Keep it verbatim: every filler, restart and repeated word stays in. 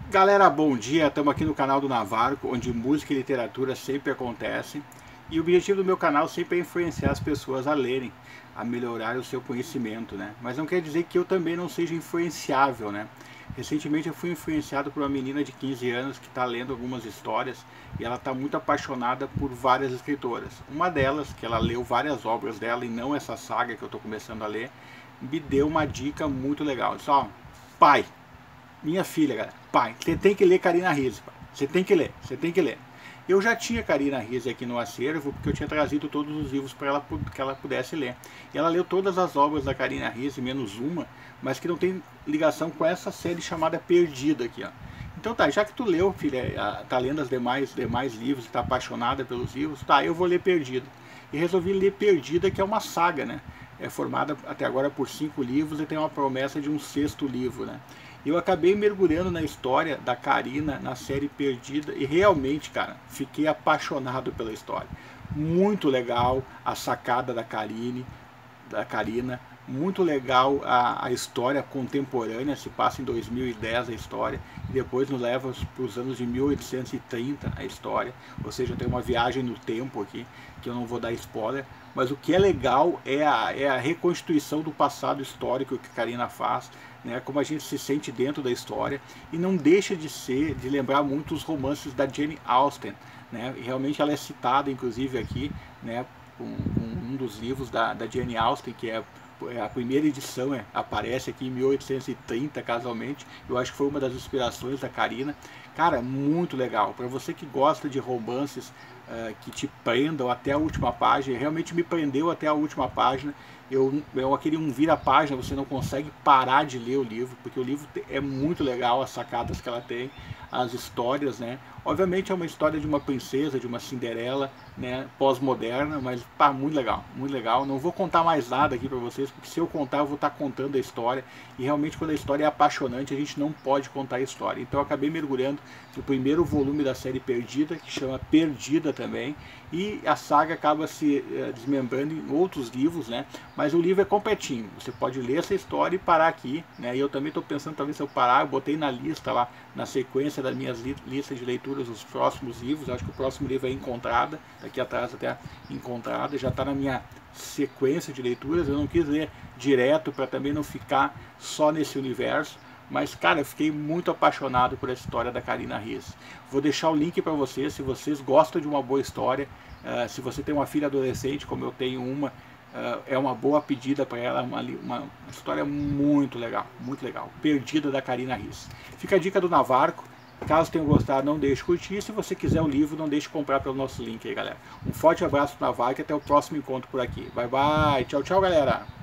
Galera, bom dia! Estamos aqui no canal do Navarco, onde música e literatura sempre acontecem. E o objetivo do meu canal sempre é influenciar as pessoas a lerem, a melhorar o seu conhecimento, né? Mas não quer dizer que eu também não seja influenciável, né? Recentemente eu fui influenciado por uma menina de quinze anos que está lendo algumas histórias e ela está muito apaixonada por várias escritoras. Uma delas, que ela leu várias obras dela e não essa saga que eu estou começando a ler, me deu uma dica muito legal. Disse, ó, pai, minha filha, cara, pai, você tem que ler Karina Risse, pai. Você tem que ler, você tem que ler. Eu já tinha Karina Risse aqui no acervo, porque eu tinha trazido todos os livros para ela que ela pudesse ler. E ela leu todas as obras da Karina Risse, menos uma, mas que não tem ligação com essa série chamada Perdida aqui, ó. Então tá, já que tu leu, filha, tá lendo os demais, demais livros, tá apaixonada pelos livros, tá, eu vou ler Perdida. E resolvi ler Perdida, que é uma saga, né? É formada até agora por cinco livros e tem uma promessa de um sexto livro, né? Eu acabei mergulhando na história da Karina, na série Perdida, e realmente, cara, fiquei apaixonado pela história. Muito legal a sacada da Karine, da Karina, muito legal a, a história contemporânea, se passa em dois mil e dez a história, e depois nos leva para os anos de mil oitocentos e trinta a história, ou seja, tem uma viagem no tempo aqui, que eu não vou dar spoiler, mas o que é legal é a, é a reconstituição do passado histórico que a Karina faz, né, como a gente se sente dentro da história, e não deixa de ser, de lembrar muito os romances da Jane Austen, né, e realmente ela é citada, inclusive aqui, né, com, com um dos livros da, da Jane Austen, que é a primeira edição, é, aparece aqui em mil oitocentos e trinta, casualmente. Eu acho que foi uma das inspirações da Karina. Cara, muito legal. Para você que gosta de romances uh, que te prendam até a última página, realmente me prendeu até a última página. Eu, eu aquele um vira-página, você não consegue parar de ler o livro, porque o livro é muito legal, as sacadas que ela tem, as histórias, né? Obviamente é uma história de uma princesa, de uma Cinderela, né, pós-moderna, mas pá, muito legal, muito legal. Não vou contar mais nada aqui para vocês, porque se eu contar eu vou estar contando a história, e realmente quando a história é apaixonante a gente não pode contar a história. Então eu acabei mergulhando no primeiro volume da série Perdida, que chama Perdida também, e a saga acaba se uh, desmembrando em outros livros, né? Mas o livro é completinho, você pode ler essa história e parar aqui, né? E eu também estou pensando, talvez se eu parar, eu botei na lista lá, na sequência das minhas li listas de leituras, os próximos livros. Eu acho que o próximo livro é Encontrada, daqui atrás até Encontrada, já está na minha sequência de leituras. Eu não quis ler direto para também não ficar só nesse universo, mas cara, eu fiquei muito apaixonado por essa história da Karina Risse. Vou deixar o link para vocês, se vocês gostam de uma boa história, uh, se você tem uma filha adolescente, como eu tenho uma, uh, é uma boa pedida para ela, uma, uma história muito legal, muito legal. Perdida, da Karina Risse. Fica a dica do Navarco. Caso tenham gostado, não deixe de curtir. Se você quiser o livro, não deixe de comprar pelo nosso link aí, galera. Um forte abraço do Navarco e até o próximo encontro por aqui. Bye, bye. Tchau, tchau, galera.